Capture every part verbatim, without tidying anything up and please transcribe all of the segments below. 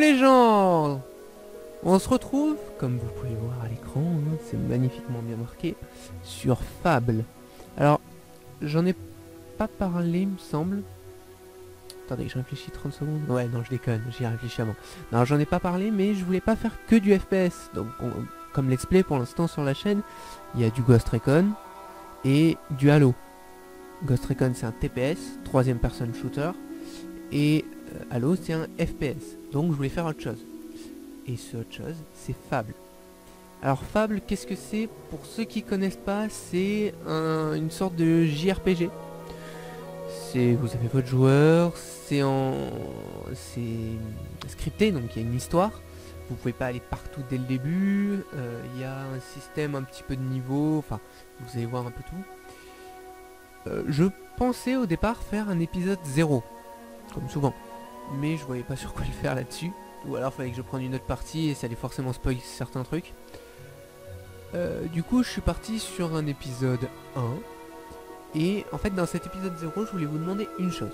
les gens, on se retrouve, comme vous pouvez voir à l'écran, hein, c'est magnifiquement bien marqué, sur Fable. Alors, j'en ai pas parlé, il me semble. Attendez, je réfléchis trente secondes. Ouais, non, je déconne, j'y ai réfléchi avant. Non, j'en ai pas parlé, mais je voulais pas faire que du F P S. Donc, on, comme let's play pour l'instant sur la chaîne, il y a du Ghost Recon et du Halo. Ghost Recon, c'est un T P S, troisième personne shooter. Et euh, Halo, c'est un F P S. Donc, je voulais faire autre chose. Et ce autre chose, c'est Fable. Alors Fable, qu'est-ce que c'est? Pour ceux qui connaissent pas, c'est un, une sorte de J R P G. C'est, vous avez votre joueur, c'est en, c'est scripté, donc il y a une histoire. Vous pouvez pas aller partout dès le début. Il euh, y a un système un petit peu de niveau. Enfin, vous allez voir un peu tout. Euh, je pensais au départ faire un épisode zéro, comme souvent, mais je voyais pas sur quoi le faire là-dessus. Ou alors fallait que je prenne une autre partie et ça allait forcément spoil certains trucs. Euh, du coup je suis parti sur un épisode un. Et en fait dans cet épisode zéro je voulais vous demander une chose.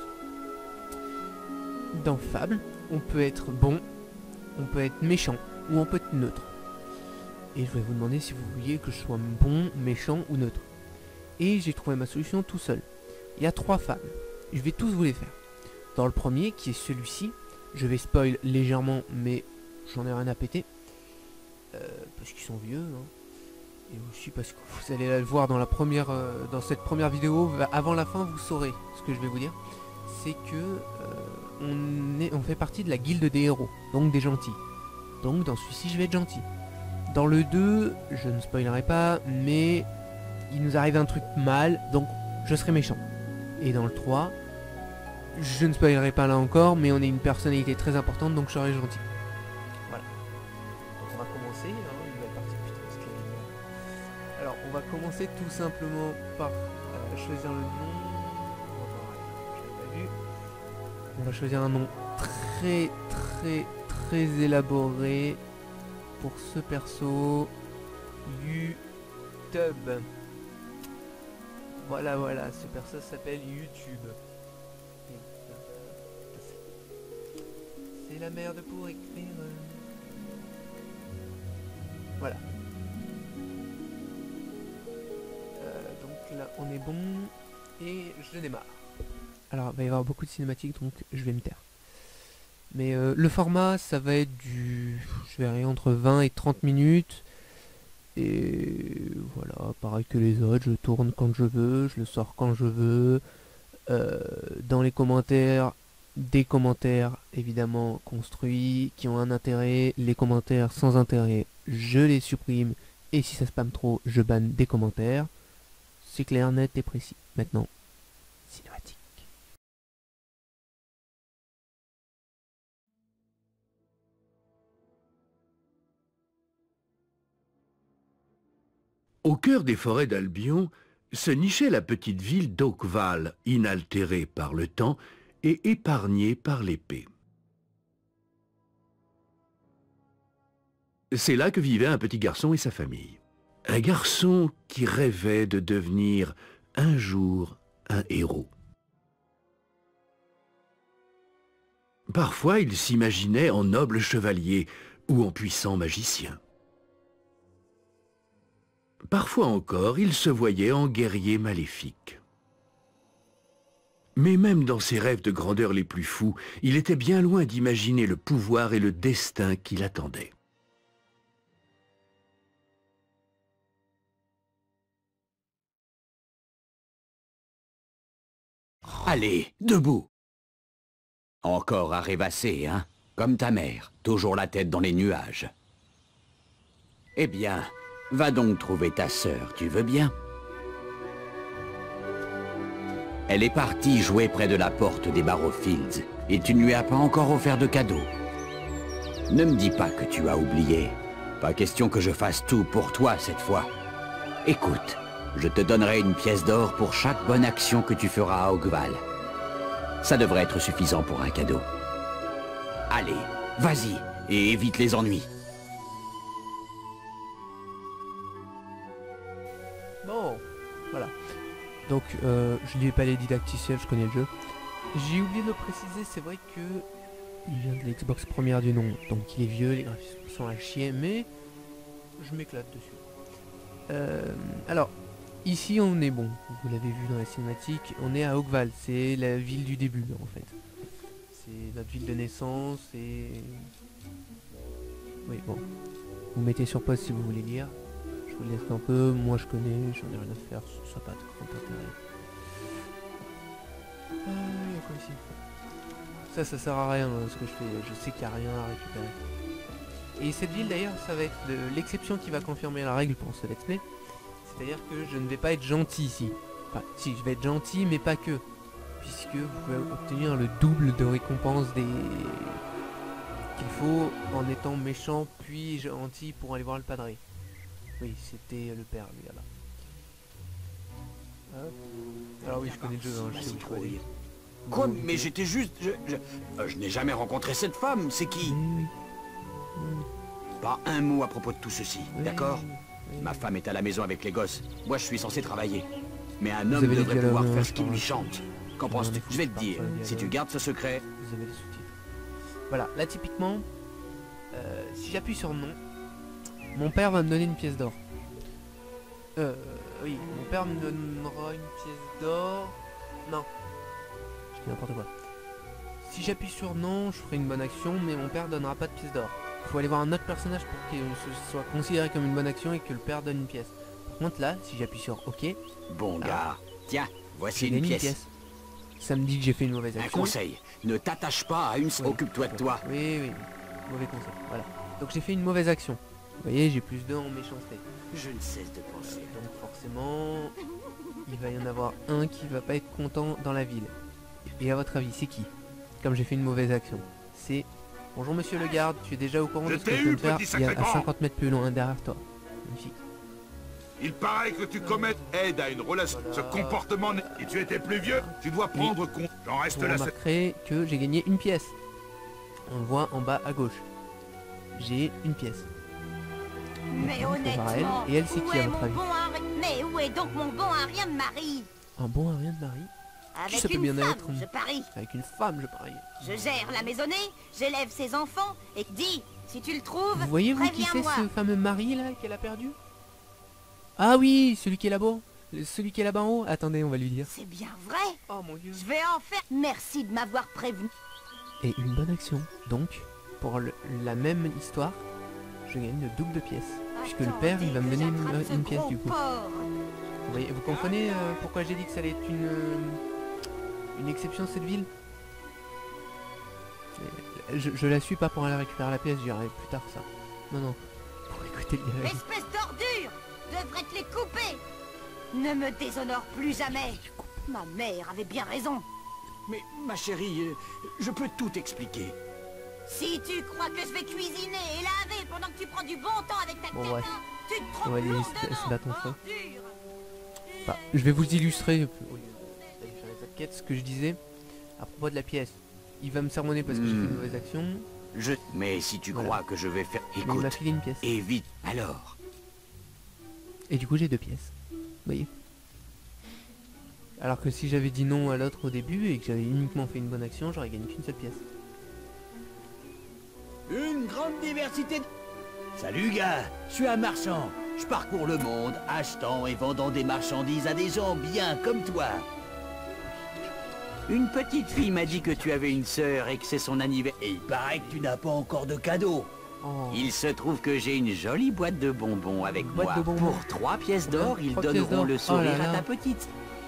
Dans Fable, on peut être bon, on peut être méchant ou on peut être neutre. Et je voulais vous demander si vous vouliez que je sois bon, méchant ou neutre. Et j'ai trouvé ma solution tout seul. Il y a trois Fables. Je vais tous vous les faire. Dans le premier, qui est celui-ci, je vais spoil légèrement, mais j'en ai rien à péter. Euh, parce qu'ils sont vieux. Hein. Et aussi parce que vous allez le voir dans, la première, euh, dans cette première vidéo. Avant la fin, vous saurez ce que je vais vous dire. C'est que euh, on, est, on fait partie de la guilde des héros. Donc des gentils. Donc dans celui-ci, je vais être gentil. Dans le deux, je ne spoilerai pas, mais il nous arrive un truc mal. Donc je serai méchant. Et dans le trois... je ne spoilerai pas là encore, mais on est une personnalité très importante, donc je serai gentil. Voilà. Donc on va commencer, hein, une nouvelle partie, putain, parce que... Alors, on va commencer tout simplement par euh, choisir le nom. On va, vu. On va choisir un nom très, très, très élaboré pour ce perso. YouTube. Voilà, voilà, ce perso s'appelle YouTube. C'est la merde pour écrire. Voilà. Euh, donc là, on est bon. Et je démarre. Alors, il va y avoir beaucoup de cinématiques, donc je vais me taire. Mais euh, le format, ça va être du... je verrai entre vingt et trente minutes. Et voilà, pareil que les autres, je tourne quand je veux, je le sors quand je veux. Euh, dans les commentaires... des commentaires évidemment construits qui ont un intérêt, les commentaires sans intérêt je les supprime et si ça spamme trop je banne des commentaires. C'est clair, net et précis. Maintenant, cinématique. Au cœur des forêts d'Albion se nichait la petite ville d'Oakval, inaltérée par le temps et épargnée par l'épée. C'est là que vivait un petit garçon et sa famille. Un garçon qui rêvait de devenir un jour un héros. Parfois, il s'imaginait en noble chevalier ou en puissant magicien. Parfois encore, il se voyait en guerrier maléfique. Mais même dans ses rêves de grandeur les plus fous, il était bien loin d'imaginer le pouvoir et le destin qui l'attendaient. Allez, debout! Encore à rêvasser, hein? Comme ta mère, toujours la tête dans les nuages. Eh bien, va donc trouver ta sœur, tu veux bien? Elle est partie jouer près de la porte des Barrowfields, et tu ne lui as pas encore offert de cadeau. Ne me dis pas que tu as oublié. Pas question que je fasse tout pour toi cette fois. Écoute, je te donnerai une pièce d'or pour chaque bonne action que tu feras à Oakval. Ça devrait être suffisant pour un cadeau. Allez, vas-y, et évite les ennuis. Bon, voilà. Donc, euh, je lis pas les didacticiels, je connais le jeu. J'ai oublié de le préciser, c'est vrai que Il vient de l'Xbox première du nom, donc il est vieux, les graphismes sont à chier, mais je m'éclate dessus. Euh, alors, ici on est bon, vous l'avez vu dans la cinématique, on est à Oakvale, c'est la ville du début en fait. C'est notre ville de naissance et... Oui bon, vous mettez sur pause si vous voulez lire. Je vous laisse un peu, moi je connais, j'en ai rien à faire, ça n'a pas de grand intérêt. Ah, il y a quoi ici? Ça, ça sert à rien hein, ce que je fais, je sais qu'il n'y a rien à récupérer. Et cette ville d'ailleurs, ça va être l'exception qui va confirmer la règle pour ce let's play. C'est-à-dire que je ne vais pas être gentil ici. Enfin, si, je vais être gentil, mais pas que. Puisque vous pouvez obtenir le double de récompense des... qu'il faut en étant méchant puis gentil pour aller voir le padré. Oui, c'était le père, lui, là. Hop. Alors oui, je connais le jeu, hein, je sais où il faut aller. Quoi? Mais j'étais juste... Je, je, euh, je n'ai jamais rencontré cette femme, c'est qui? Oui, oui. Pas un mot à propos de tout ceci, Oui, d'accord? oui. Ma femme est à la maison avec les gosses. Moi, je suis censé travailler. Mais un Vous homme avez les devrait dialogues, pouvoir hein, faire je ce qu'il lui pense. chante. Qu'en Non, penses-tu? on écoute Je vais te parfois dire, les si tu dialogues. gardes ce secret... Vous avez les sous-titres. Voilà, là typiquement, euh, si j'appuie sur non, mon père va me donner une pièce d'or. Euh, oui, mon père me donnera une pièce d'or. Non, je dis n'importe quoi. Si j'appuie sur non, je ferai une bonne action, mais mon père donnera pas de pièce d'or. Il faut aller voir un autre personnage pour que ce soit considéré comme une bonne action et que le père donne une pièce. Par contre là, si j'appuie sur OK, Bon gars, tiens, voici j'ai une gagné pièce. une pièce. Ça me dit que j'ai fait une mauvaise Un action. conseil, ne t'attache pas à une... Oui. Occupe-toi de toi. Oui, oui, mauvais conseil, voilà. Donc j'ai fait une mauvaise action. Vous voyez, j'ai plus deux en méchanceté. Je ne cesse de penser. Donc forcément, il va y en avoir un qui va pas être content dans la ville. Et à votre avis, c'est qui? Comme j'ai fait une mauvaise action. C'est... Bonjour monsieur le garde, tu es déjà au courant Je de ce que t'ai je viens eu, de faire? petit Il y a à sacré-grand. cinquante mètres plus loin derrière toi. Magnifique. Il paraît que tu commettes aide à une relation. Ce comportement n'est... Et tu étais plus vieux, tu dois prendre compte. J'en reste Vous là. remarquerez que j'ai gagné une pièce. On le voit en bas à gauche. J'ai une pièce. Mais Donc, on va voir elle. honnêtement, Et elle, c'est où qui, à est votre mon avis? bon Harry... Mais où est donc mon bon Harry de Marie? Un bon Ariane de Marie. Avec ça peut une bien femme, être, je parie. Avec une femme, je parie. Je gère la maisonnée, j'élève ses enfants, et dis, si tu le trouves, Vous voyez vous qui c'est préviens-moi. ce fameux mari là qu'elle a perdu? Ah oui, celui qui est là-bas. Le- Celui qui est là-bas en haut. Attendez, on va lui dire. C'est bien vrai. Oh mon dieu. Je vais en faire. Merci de m'avoir prévenu. Et une bonne action. Donc, pour le- la même histoire, je gagne le double de pièces. Puisque le père, il va me donner une, une pièce du coup. Vous voyez, vous comprenez euh, pourquoi j'ai dit que ça allait être une, euh, une exception cette ville? Euh, je, je la suis pas pour aller récupérer la pièce, j'y arrive plus tard ça. Non, non. Pour écouter le dialogue. Espèce d'ordure, devrais te les couper. Ne me déshonore plus jamais. Ma mère avait bien raison. Mais, ma chérie, euh, je peux tout expliquer. Si tu crois que je vais cuisiner et laver pendant que tu prends du bon temps avec ta Bon, catin, bref. tu te On trompes va aller se- lourdement, se battre entre eux. ordure. Bah, je vais vous illustrer, euh, au lieu d'aller faire les autres quêtes, ce que je disais à propos de la pièce. Il va me sermonner parce que j'ai fait une Hmm. mauvaise action, Je... Mais si tu Voilà. crois que je vais faire... mais il m'a Écoute, filé une pièce. et vite, alors. Et du coup j'ai deux pièces. Vous voyez. Alors que si j'avais dit non à l'autre au début et que j'avais uniquement fait une bonne action, j'aurais gagné qu'une seule pièce. Une grande diversité de... Salut gars, je suis un marchand. Je parcours le monde, achetant et vendant des marchandises à des gens bien comme toi. Une petite fille m'a dit que tu avais une sœur et que c'est son anniversaire. Et il paraît que tu n'as pas encore de cadeau. Oh. Il se trouve que j'ai une jolie boîte de bonbons avec Boîte moi. de bonbons. Pour trois pièces Combien? d'or, ils Trois pièces donneront d'or. le Oh sourire là à là. ta petite.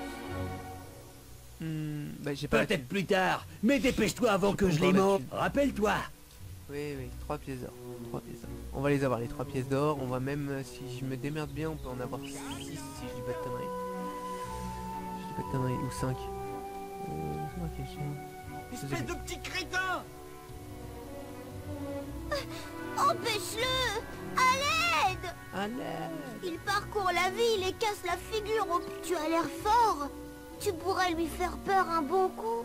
Hmm, bah j'ai pas la Peut-être thune. plus tard, mais dépêche-toi avant J'ai que pas je les encore la mange. thune. Rappelle-toi. Oui, oui, trois pièces d'or. Trois pièces d'or. On va les avoir, les trois pièces d'or. On va même, euh, si je me démerde bien, on peut en avoir six si je dis pas de conneries. Si je dis pas de conneries, ou cinq. Euh, c'est ma question. Espèce de petit crétin. Empêche-le. À l'aide. Allez. Il parcourt la ville et casse la figure au... Tu as l'air fort. Tu pourrais lui faire peur un bon coup.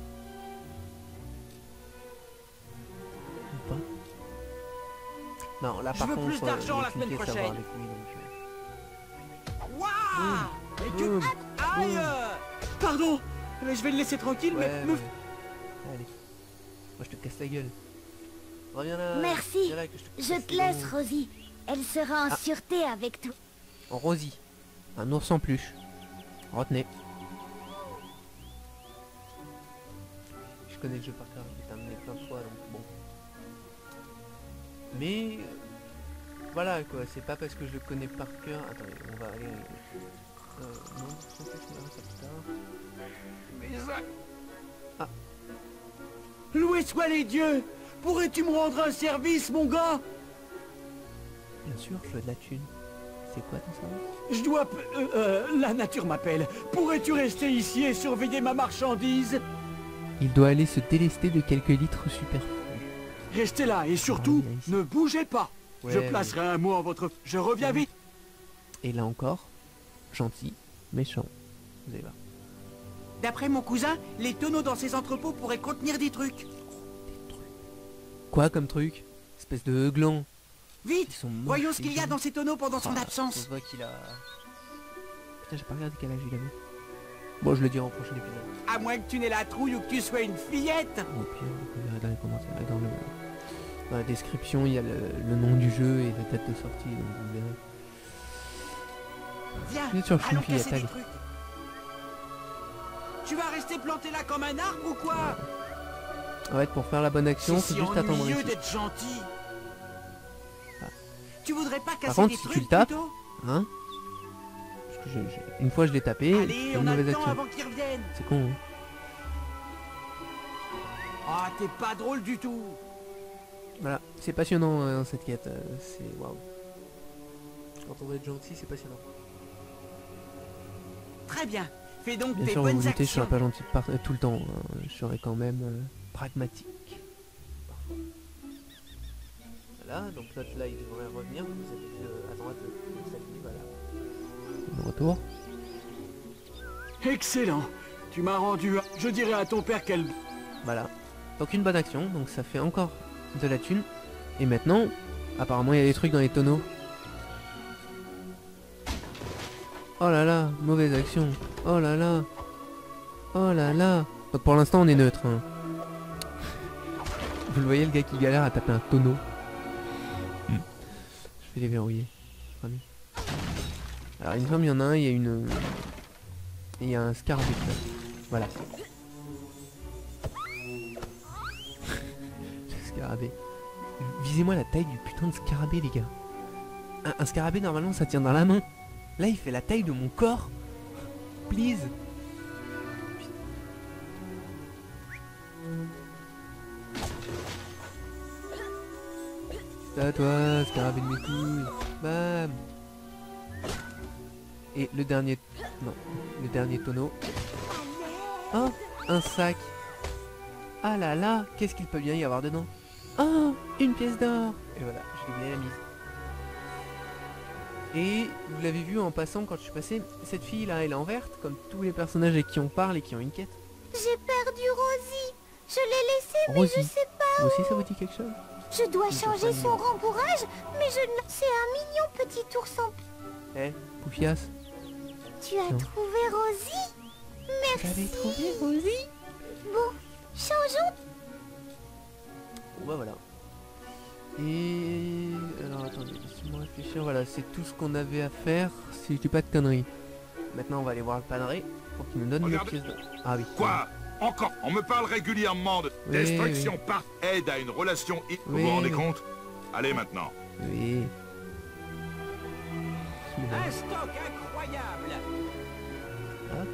Ou pas. Non, là Je par veux contre, plus euh, d'argent il y a la qu'une semaine pièce à avoir prochaine. avec lui, donc, euh, Waouh. Mais que... boum, Aïe. boum. Pardon, mais je vais le laisser tranquille, Ouais, mais... me- ouais. Allez. Moi je te casse la gueule. Reviens là. Merci. Viens là que je te Je casse te les laisse, dents. Rosie. Elle sera en Ah. sûreté avec toi. En Rosie. Un ours en peluche. Retenez. Je connais le jeu par cœur, j'ai terminé plein de fois donc bon. Mais euh, voilà quoi, c'est pas parce que je le connais par cœur. Attendez, on va aller. Euh, non, je pense que je verrai ça plus tard. Mais ça... Loué soient les dieux! Pourrais-tu me rendre un service, mon gars? Bien sûr, je veux de la thune. C'est quoi ton service? Je dois... p- euh, euh, la nature m'appelle. Pourrais-tu rester ici et surveiller ma marchandise? Il doit aller se délester de quelques litres superflus. Restez là et surtout, Ah, il y a ici. ne bougez pas. Ouais, Je mais- placerai un mot en votre... Je reviens vite. Et là encore, gentil, méchant. Vous allez voir. D'après mon cousin, les tonneaux dans ces entrepôts pourraient contenir des trucs. Quoi comme truc? Espèce de gland. Ils Vite, sont moches, voyons ce les qu'il y a gens. dans ces tonneaux pendant son Ah, absence. On voit qu'il a... Putain, j'ai pas regardé quel âge il avait. Bon, je le dirai au prochain épisode. À moins que tu n'aies la trouille ou que tu sois une fillette. Au pire, vous verrez dans les commentaires. Dans, le... dans la description, il y a le, le nom du jeu et la date de sortie, donc vous verrez. Viens, Bien sûr, je suis une allons fillette, casser des allez. trucs. Tu vas rester planté là comme un arbre ou quoi? En fait, pour faire la bonne action, C'est faut si juste attendre ennuyeux ici. d'être gentil. Ah. Tu voudrais pas casser contre, des si tu trucs le tapes, plutôt? Hein? Parce que je, je- une fois je l'ai tapé, Allez, c'est on une a mauvaise le temps action. avant qu'ils reviennent. C'est con, hein? Ah, t'es pas drôle du tout. Voilà, c'est passionnant hein, cette quête, euh, c'est waouh. Quand on veut être gentil, c'est passionnant. Très bien. Fais donc Bien tes sûr, vous bonnes vous doutez, je actions. serai pas gentil par- euh, tout le temps, hein. Je serai quand même euh, pragmatique. Parfois. Voilà, donc l'autre là il devrait revenir, vous avez vu euh, à droite le, le salut, voilà. De retour. Excellent. Tu m'as rendu... Je dirais à ton père qu'elle... Voilà. Donc une bonne action, donc ça fait encore de la thune. Et maintenant, apparemment il y a des trucs dans les tonneaux. Oh là là, mauvaise action. Oh là là. Oh là là. Donc pour l'instant on est neutre. Hein. Vous le voyez le gars qui galère à taper un tonneau. Je vais les verrouiller. Promis. Alors il me semble qu'il y en a un, il y a une... Il y a un scarabée là. Voilà. Le scarabée. Visez-moi la taille du putain de scarabée les gars. Un, un scarabée normalement ça tient dans la main. Là il fait la taille de mon corps. Please. C'est à toi, scarabée de mes couilles. Bam. Et le dernier... Non, le dernier tonneau. Oh, un sac. Ah là là, qu'est-ce qu'il peut bien y avoir dedans? Oh, une pièce d'or. Et voilà, j'ai oublié la mise. Et vous l'avez vu en passant quand je suis passé, cette fille là, elle est en verte, comme tous les personnages avec qui on parle et qui ont une quête. J'ai perdu Rosie. Je l'ai laissée, mais Rosie. je sais pas. Vous aussi ça vous dit quelque chose? Je dois Je changer sais pas son le nom. rembourrage, mais je ne... C'est un mignon petit ours en... Eh, Poufias, Tu as Non. trouvé Rosie? vous avez Merci. trouvé Rosie? Bon, changeons. Bon bah voilà. Et... Alors attendez, laissez-moi réfléchir, voilà, c'est tout ce qu'on avait à faire, si je dis pas de conneries. Maintenant on va aller voir le padré pour qu'il nous donne Regarde. le pièce d'or. Ah oui. Quoi? Encore? On me parle régulièrement de Oui, destruction par aide à une relation... i- Vous Oui, vous rendez oui. compte? Allez maintenant. Oui. Un stock incroyable. Hop.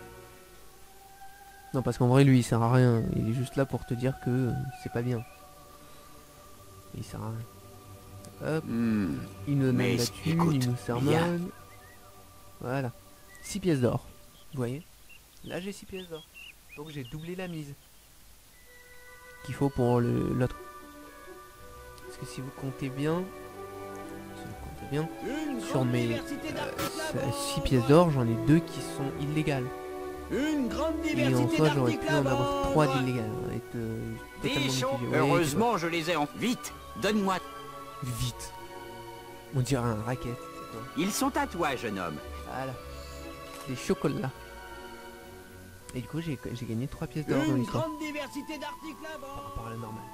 Non parce qu'en vrai lui il sert à rien, il est juste là pour te dire que euh, c'est pas bien. Il sert à rien. Hop, Hmm. il nous donne Mais la thune, écoute, il nous sermonne. Voilà. six pièces d'or. Vous voyez? Là j'ai six pièces d'or. Donc j'ai doublé la mise. Qu'il faut pour le- l'autre. Parce que si vous comptez bien... Si vous comptez bien... Une Sur grande mes diversité d'articles six pièces d'or, j'en ai deux qui sont illégales. Une grande Et en diversité soi j'aurais d'articles pu en avoir à trois vendre. d'illégales. Et euh, totalement Bichon, mitigé. Ouais, heureusement je les ai en... Vite, donne-moi. tu vois. Vite. On dirait un racket. c'est quoi. Ils sont à toi, jeune homme. Voilà. Des chocolats. Et du coup, j'ai j'ai gagné trois pièces d'or dans Une l'histoire. grande diversité d'articles à Par bord. rapport à la normale.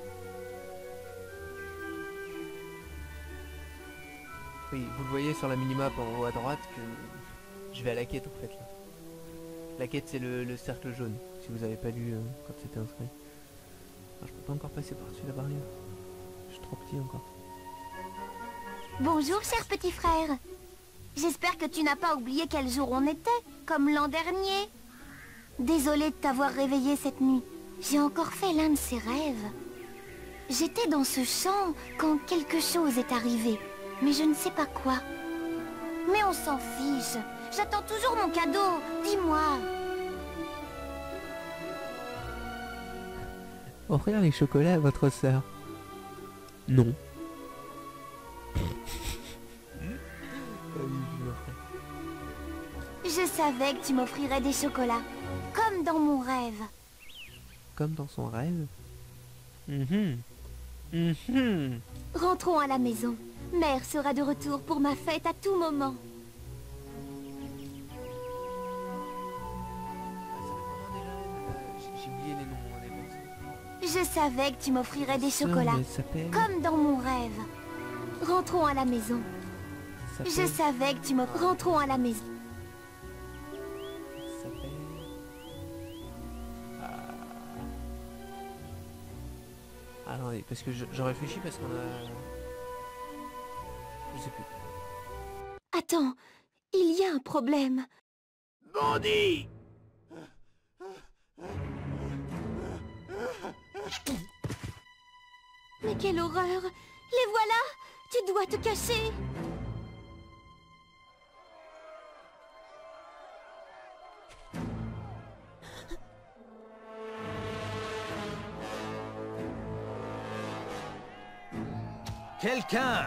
Oui, vous le voyez sur la minimap en haut à droite que je vais à la quête en fait là. La quête c'est le, le cercle jaune, si vous avez pas lu euh, quand c'était inscrit. Alors, je peux pas encore passer par-dessus la barrière. Je suis trop petit encore. Bonjour, cher petit frère. J'espère que tu n'as pas oublié quel jour on était, comme l'an dernier. Désolée de t'avoir réveillé cette nuit. J'ai encore fait l'un de ces rêves. J'étais dans ce champ quand quelque chose est arrivé, mais je ne sais pas quoi. Mais on s'en fiche. J'attends toujours mon cadeau. Dis-moi. Offrir les chocolats à votre sœur. Non. Je savais que tu m'offrirais des chocolats, comme dans mon rêve. Comme dans son rêve. Mhm. Mhm. Rentrons à la maison. Mère sera de retour pour ma fête à tout moment. J'ai oublié les noms, les noms. Je savais que tu m'offrirais des Sœur, chocolats, elle s'appelle- comme dans mon rêve. Rentrons à la maison. elle Je s'appelle- savais que tu me... Rentrons à la maison. elle s'appelle- Ah. Attendez, parce que je, je réfléchis parce qu'on a... Je sais plus. Attends, il y a un problème. Bandit! Mais quelle horreur! Les voilà! Tu dois te cacher! Quelqu'un!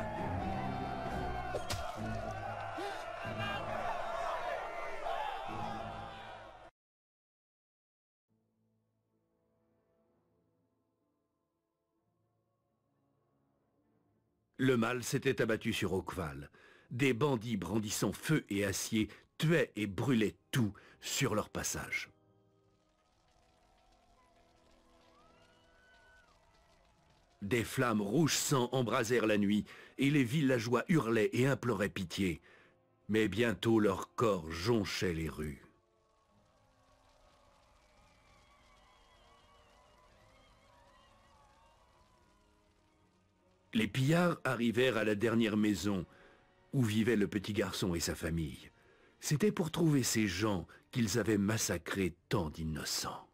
Le mal s'était abattu sur Oakval. Des bandits brandissant feu et acier tuaient et brûlaient tout sur leur passage. Des flammes rouges sang embrasèrent la nuit, et les villageois hurlaient et imploraient pitié. Mais bientôt leurs corps jonchaient les rues. Les pillards arrivèrent à la dernière maison où vivait le petit garçon et sa famille. C'était pour trouver ces gens qu'ils avaient massacré tant d'innocents.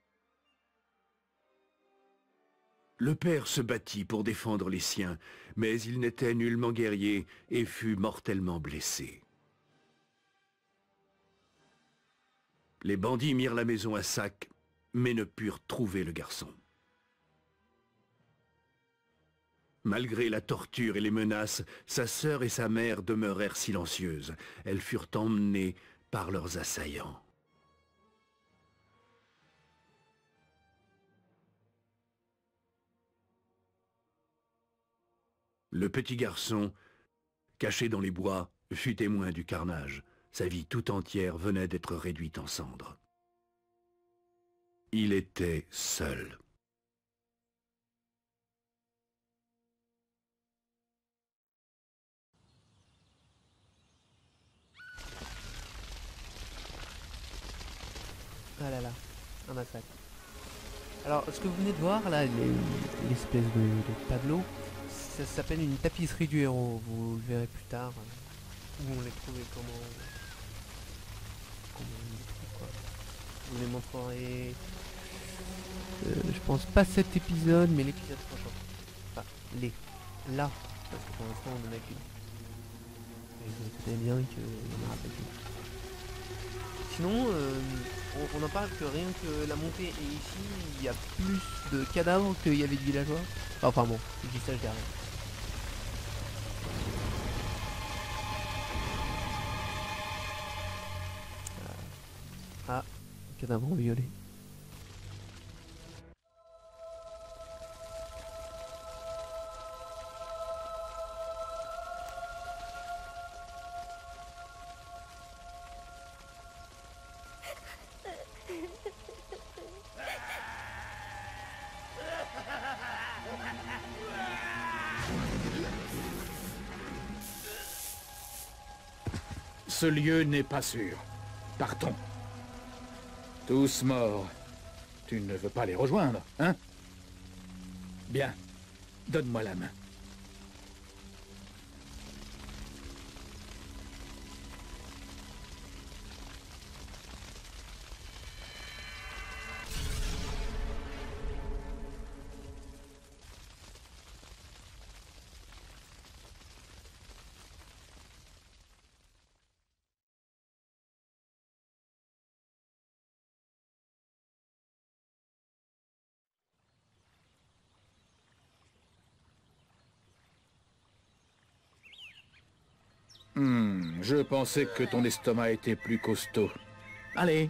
Le père se battit pour défendre les siens, mais il n'était nullement guerrier et fut mortellement blessé. Les bandits mirent la maison à sac, mais ne purent trouver le garçon. Malgré la torture et les menaces, sa sœur et sa mère demeurèrent silencieuses. Elles furent emmenées par leurs assaillants. Le petit garçon, caché dans les bois, fut témoin du carnage. Sa vie tout entière venait d'être réduite en cendres. Il était seul. Ah là là, un massacre. Alors, ce que vous venez de voir là, les- l'espèce de, de tableau, ça s'appelle une tapisserie du héros. Vous le verrez plus tard. euh, Où on les trouve et comment, comment on les trouve, quoi. Je vous les montrerai. euh, je pense pas cet épisode, mais l'épisode prochain. Enfin, les. Là. Parce que pour l'instant, on en a qu'une. Et vous savez bien qu'il y en aura pas qu'une. Sinon, euh, on, on en parle que rien que la montée et ici, il y a plus de cadavres qu'il y avait de villageois. Enfin bon, je dis ça, je dis rien. Ah, cadavre en violet. Ce lieu n'est pas sûr. Partons. Tous morts. Tu ne veux pas les rejoindre, hein? Bien. Donne-moi la main. Hmm, je pensais que ton estomac était plus costaud. Allez.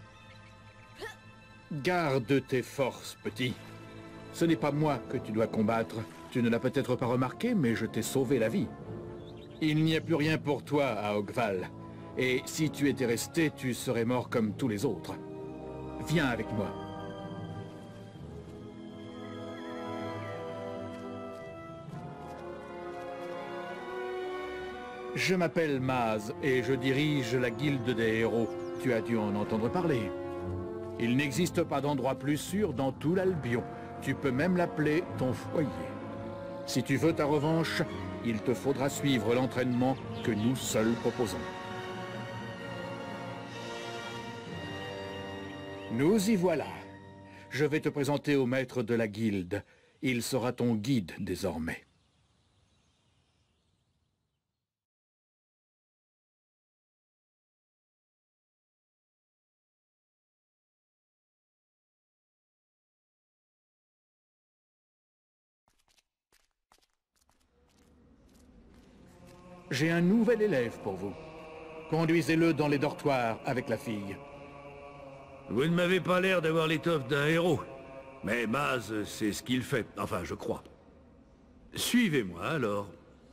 Garde tes forces, petit. Ce n'est pas moi que tu dois combattre. Tu ne l'as peut-être pas remarqué, mais je t'ai sauvé la vie. Il n'y a plus rien pour toi à Ogval. Et si tu étais resté, tu serais mort comme tous les autres. Viens avec moi. Je m'appelle Maz et je dirige la Guilde des Héros. Tu as dû en entendre parler. Il n'existe pas d'endroit plus sûr dans tout l'Albion. Tu peux même l'appeler ton foyer. Si tu veux ta revanche, il te faudra suivre l'entraînement que nous seuls proposons. Nous y voilà. Je vais te présenter au maître de la Guilde. Il sera ton guide désormais. J'ai un nouvel élève pour vous. Conduisez-le dans les dortoirs avec la fille. Vous ne m'avez pas l'air d'avoir l'étoffe d'un héros. Mais Maz, c'est ce qu'il fait. Enfin, je crois. Suivez-moi, alors.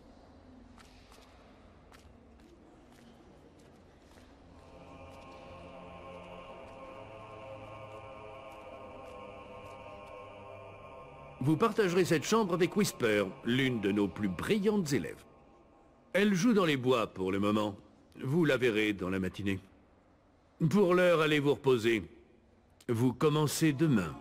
Vous partagerez cette chambre avec Whisper, l'une de nos plus brillantes élèves. Elle joue dans les bois pour le moment. Vous la verrez dans la matinée. Pour l'heure, allez vous reposer. Vous commencez demain.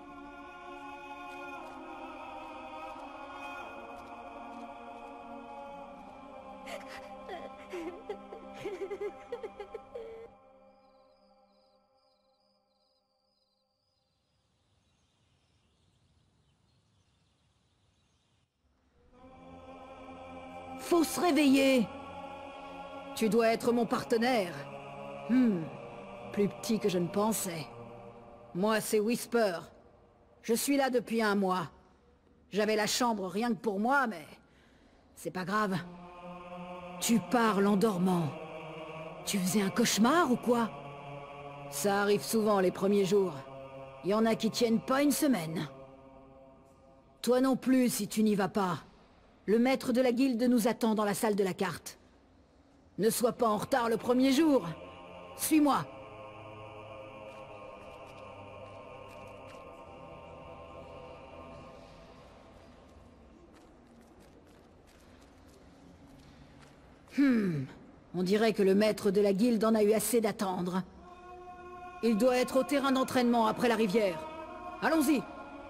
Faut se réveiller. Tu dois être mon partenaire. Hmm, plus petit que je ne pensais. Moi, c'est Whisper. Je suis là depuis un mois. J'avais la chambre rien que pour moi, mais... c'est pas grave. Tu parles en dormant. Tu faisais un cauchemar ou quoi? Ça arrive souvent les premiers jours. Il y en a qui tiennent pas une semaine. Toi non plus, si tu n'y vas pas. Le maître de la guilde nous attend dans la salle de la carte. Ne sois pas en retard le premier jour. Suis-moi. Hmm. On dirait que le maître de la guilde en a eu assez d'attendre. Il doit être au terrain d'entraînement après la rivière. Allons-y.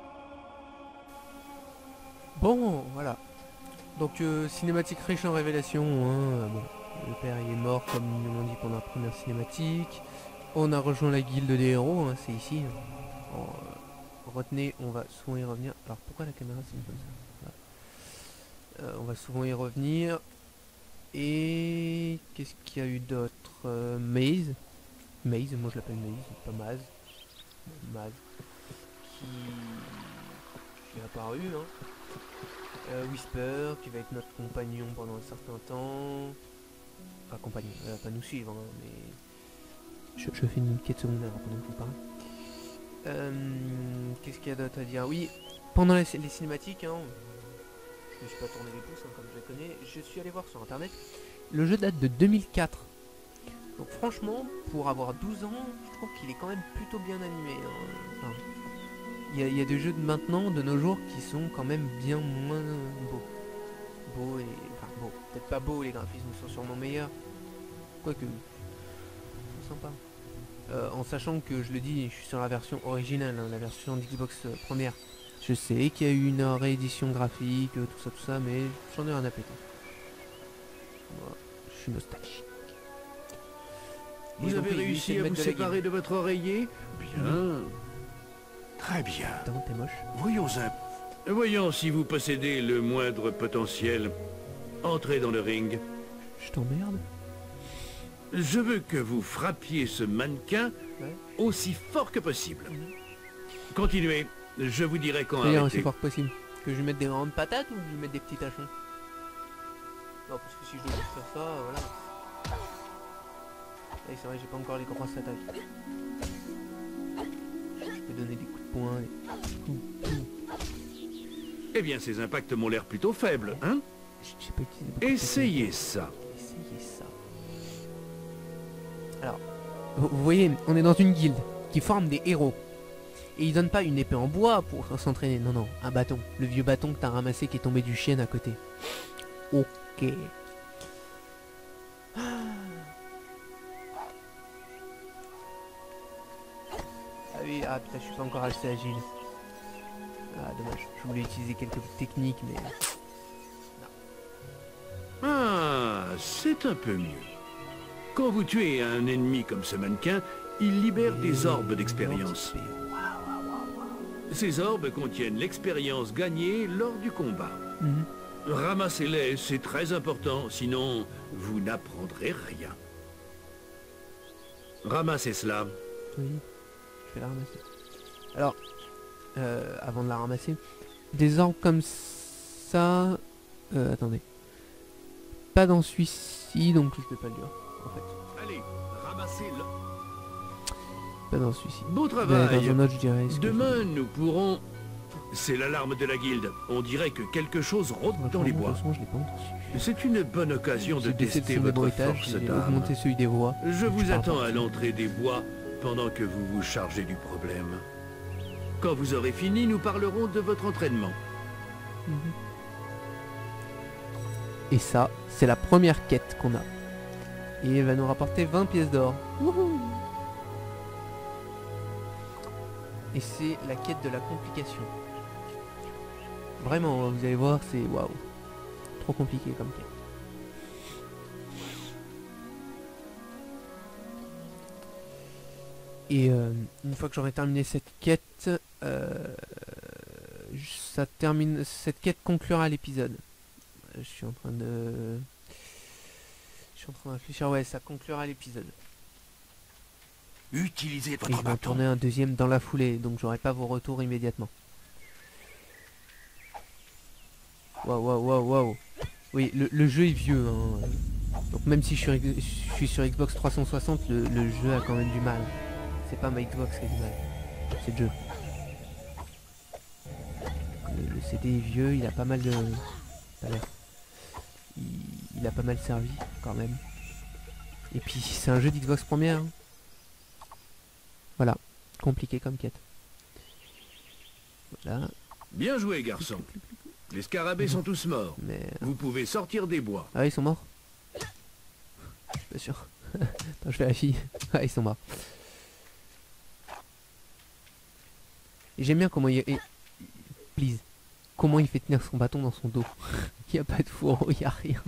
Bon, voilà. Donc, euh, cinématique riche en révélations. Hein. Bon, le père il est mort, comme ils nous l'ont dit pendant la première cinématique. On a rejoint la guilde des héros, hein, c'est ici. Bon, euh, retenez, on va souvent y revenir. Alors, pourquoi la caméra c'est comme ça? Voilà. euh, On va souvent y revenir. Et qu'est-ce qu'il y a eu d'autre? euh, Maze. Maze, moi je l'appelle Maze, pas Maz. Maz. Qui... qui est apparu, hein. Euh, Whisper, qui va être notre compagnon pendant un certain temps. Enfin, compagnon, elle va pas nous suivre, hein, mais... Je, je fais une quête secondaire pendant que vous parlez. Euh, Qu'est-ce qu'il y a d'autre à dire? Oui, pendant les, les cinématiques, hein, je me suis pas tourné les pouces, hein, comme je les connais, je suis allé voir sur internet. Le jeu date de deux mille quatre. Donc franchement, pour avoir douze ans, je trouve qu'il est quand même plutôt bien animé. Hein. Enfin, Il y, y a des jeux de maintenant, de nos jours, qui sont quand même bien moins beaux. Beaux et... Enfin, beaux. Peut-être pas beaux, les graphismes sont sûrement meilleurs. Quoique... sympa. Euh, en sachant que, je le dis, je suis sur la version originale, hein, la version d'Xbox euh, première. Je sais qu'il y a eu une réédition graphique, euh, tout ça, tout ça, mais j'en ai rien à péter. Moi, je suis nostalgique. Vous Et avez donc, oui, réussi c'est le à vous maître de la séparer guilde. de votre oreiller? Bien. Très bien. Attends, t'es moche. Voyons un... Voyons si vous possédez le moindre potentiel. Entrez dans le ring. Je t'emmerde. Je veux que vous frappiez ce mannequin Ouais. aussi fort que possible. Continuez. Je vous dirai quand C'est-à-dire aussi arrêter. fort que possible. Que je lui mette des grandes patates ou que je lui mette des petits tachons? Non, parce que si je dois faire ça, euh, voilà. Et c'est vrai, j'ai pas encore les grosses attaques. Je peux donner des coups de poing. Et... Coups, coups. Eh bien, ces impacts m'ont l'air plutôt faibles, hein? J'ai pas utilisé beaucoup de Essayez ça. techniques. Essayez ça. Alors, vous vous voyez, on est dans une guilde qui forme des héros. Et ils donnent pas une épée en bois pour s'entraîner, non, non, un bâton. Le vieux bâton que t'as ramassé qui est tombé du chêne à côté. Ok. Ah oui, ah putain, je suis pas encore assez agile. Ah dommage, je voulais utiliser quelques techniques, mais... Ah, c'est un peu mieux. Quand vous tuez un ennemi comme ce mannequin, il libère des orbes d'expérience. Ces orbes contiennent l'expérience gagnée lors du combat. Mhm. Ramassez-les, c'est très important, sinon vous n'apprendrez rien. Ramassez cela. Oui, je vais la ramasser. Alors, euh, avant de la ramasser, des orbes comme ça... Euh, attendez. Pas dans celui-ci, donc je vais pas le dire, en fait. Allez, ramassez-le. Pas dans celui-ci. Beau Mais travail. dans un autre, je dirais... est-ce que Demain, nous pourrons... C'est l'alarme de la guilde. On dirait que quelque chose rôde je- dans les De toute bois. façon, je l'ai pas entendu. C'est une bonne occasion de J'ai baissé le tester son des votre bruitages, force j'ai d'âme. augmenté celui des voix. Je vous parle attends pas à dessus. l'entrée des bois pendant que vous vous chargez du problème. Quand vous aurez fini, nous parlerons de votre entraînement. Mhm. Et ça, c'est la première quête qu'on a. Et elle va nous rapporter vingt pièces d'or. Wouhou. Et c'est la quête de la complication. Vraiment, vous allez voir, c'est waouh. Trop compliqué comme quête. Et euh, une fois que j'aurai terminé cette quête, euh, ça termine, cette quête conclura l'épisode. Je suis en train de, je suis en train de réfléchir. Ouais, ça conclura l'épisode. Utilisez Et votre je vais en bâton. tourner un deuxième dans la foulée, donc j'aurai pas vos retours immédiatement. Waouh, waouh, waouh, waouh. Oui, le, le jeu est vieux, hein. Donc même si je suis, je suis sur Xbox trois cent soixante, le, le jeu a quand même du mal. C'est pas ma Xbox qui a du mal, c'est le jeu. Le, le C D est vieux, il a pas mal de... Allez. Il, il a pas mal servi, quand même. Et puis, c'est un jeu d'Xbox première. Hein. Voilà, compliqué comme quête. Voilà, Bien joué, garçon. Les scarabées sont tous morts. mais... Vous pouvez sortir des bois. Ah, ils sont morts? Je suis pas sûr. Attends, je vérifie. Ah, ils sont morts. Et j'aime bien comment il... et- Please. Comment il fait tenir son bâton dans son dos. Il n'y a pas de fourreau, il n'y a rien.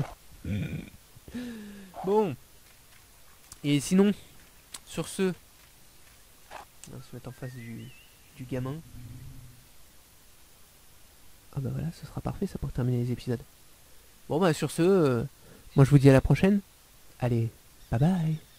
Bon. Et sinon, sur ce... On va se mettre en face du, du gamin. Ah bah voilà, ce sera parfait ça pour terminer les épisodes. Bon bah sur ce, euh, moi je vous dis à la prochaine. Allez, bye bye.